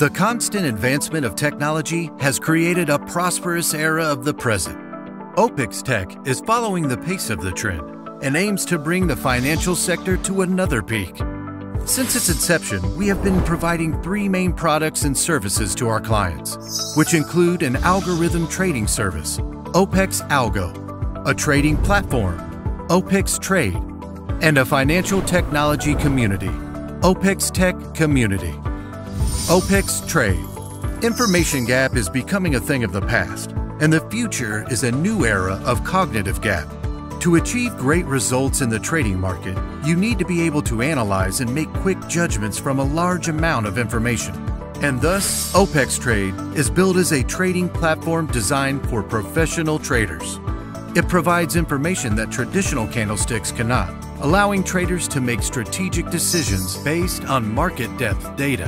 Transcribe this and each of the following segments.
The constant advancement of technology has created a prosperous era of the present. OpixTech is following the pace of the trend and aims to bring the financial sector to another peak. Since its inception, we have been providing three main products and services to our clients, which include an algorithm trading service, Opix Algo, a trading platform, Opix Trade, and a financial technology community, OpixTech Community. Opix Trade. Information gap is becoming a thing of the past, and the future is a new era of cognitive gap. To achieve great results in the trading market, you need to be able to analyze and make quick judgments from a large amount of information. And thus, Opix Trade is built as a trading platform designed for professional traders. It provides information that traditional candlesticks cannot, allowing traders to make strategic decisions based on market depth data.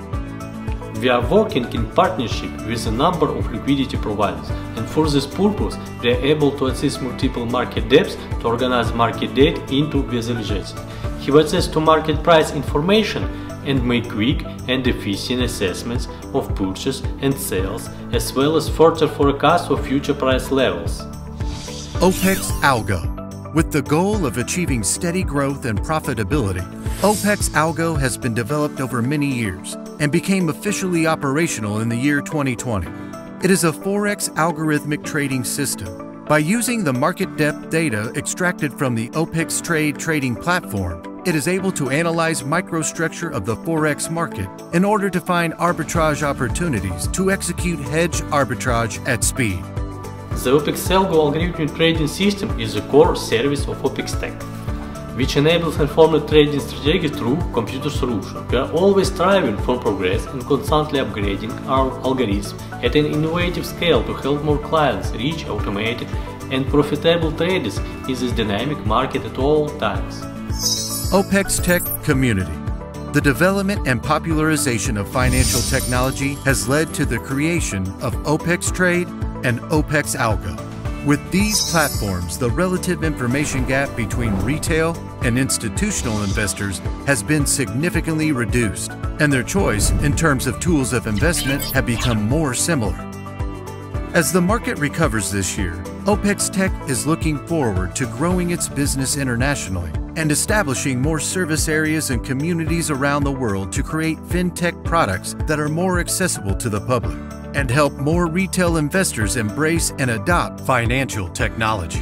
We are working in partnership with a number of liquidity providers, and for this purpose we are able to assist multiple market depths to organize market data into visualization, have access to market price information, and make quick and efficient assessments of purchase and sales, as well as further forecasts of future price levels. Opix Algo. With the goal of achieving steady growth and profitability, Opix Algo has been developed over many years and became officially operational in the year 2020. It is a Forex algorithmic trading system. By using the market depth data extracted from the Opix Trade trading platform, it is able to analyze microstructure of the Forex market in order to find arbitrage opportunities to execute hedge arbitrage at speed. The Opix Algo algorithmic trading system is the core service of OpixTech, which enables informed trading strategy through computer solution. We are always striving for progress and constantly upgrading our algorithms at an innovative scale to help more clients reach automated and profitable traders in this dynamic market at all times. OpixTech Community. The development and popularization of financial technology has led to the creation of Opix Trade and Opix Algo. With these platforms, the relative information gap between retail and institutional investors has been significantly reduced, and their choice in terms of tools of investment have become more similar. As the market recovers this year, OpixTech is looking forward to growing its business internationally and establishing more service areas and communities around the world to create fintech products that are more accessible to the public and help more retail investors embrace and adopt financial technology.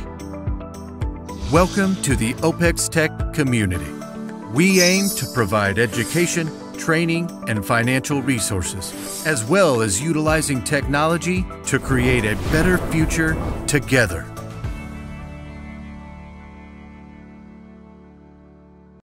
Welcome to the OpixTech community. We aim to provide education, training, and financial resources, as well as utilizing technology to create a better future together.